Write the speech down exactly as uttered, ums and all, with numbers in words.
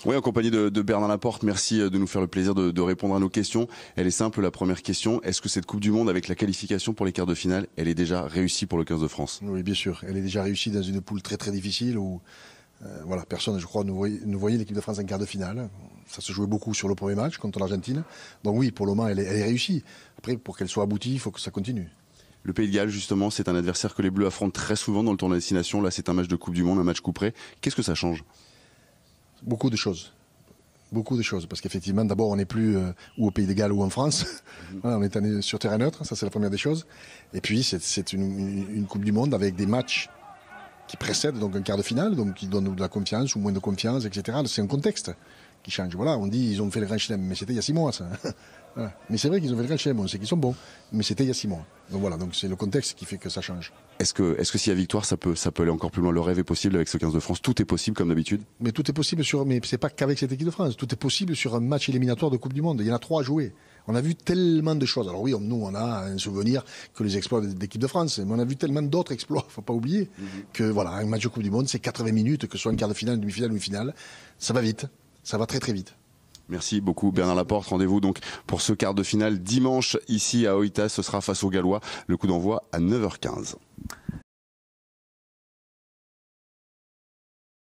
Oui, en compagnie de, de Bernard Laporte, merci de nous faire le plaisir de, de répondre à nos questions. Elle est simple, la première question. Est-ce que cette Coupe du Monde, avec la qualification pour les quarts de finale, elle est déjà réussie pour le quinze de France? Oui, bien sûr. Elle est déjà réussie dans une poule très très difficile où euh, voilà, personne, je crois, ne voyait, ne voyait l'équipe de France en quart de finale. Ça se jouait beaucoup sur le premier match contre l'Argentine. Donc oui, pour le moment, elle est, elle est réussie. Après, pour qu'elle soit aboutie, il faut que ça continue. Le Pays de Galles, justement, c'est un adversaire que les Bleus affrontent très souvent dans le tournoi destination. Là, c'est un match de Coupe du Monde, un match coup près. Qu'est-ce que ça change? Beaucoup de choses. Beaucoup de choses. Parce qu'effectivement, d'abord, on n'est plus euh, ou au Pays de Galles ou en France. Mmh. Voilà, on est allé sur terrain neutre, ça c'est la première des choses. Et puis, c'est une, une, une Coupe du Monde avec des matchs qui précèdent donc un quart de finale, donc qui donnent de la confiance ou moins de confiance, et cetera. C'est un contexte qui change. Voilà, on dit ils ont fait le Grand Chelem, mais c'était il y a six mois, ça. Voilà. Mais c'est vrai qu'ils ont fait le Grand Chelem, on sait qu'ils sont bons, mais c'était il y a six mois. Donc voilà, donc c'est le contexte qui fait que ça change. Est-ce que, est-ce que s'il y a victoire, ça peut, ça peut aller encore plus loin? Le rêve est possible avec ce quinze de France. Tout est possible comme d'habitude. Mais tout est possible sur, mais c'est pas qu'avec cette équipe de France. Tout est possible sur un match éliminatoire de Coupe du Monde. Il y en a trois à jouer. On a vu tellement de choses. Alors oui, on, nous, on a un souvenir que les exploits de l'équipe de France, mais on a vu tellement d'autres exploits. Faut pas oublier mmh. que voilà, un match de Coupe du Monde, c'est quatre-vingts minutes, que ce soit un quart de finale, une demi-finale, une finale, ça va vite. Ça va très très vite. Merci beaucoup Bernard Laporte. Rendez-vous donc pour ce quart de finale dimanche ici à Oita. Ce sera face aux Gallois. Le coup d'envoi à neuf heures quinze.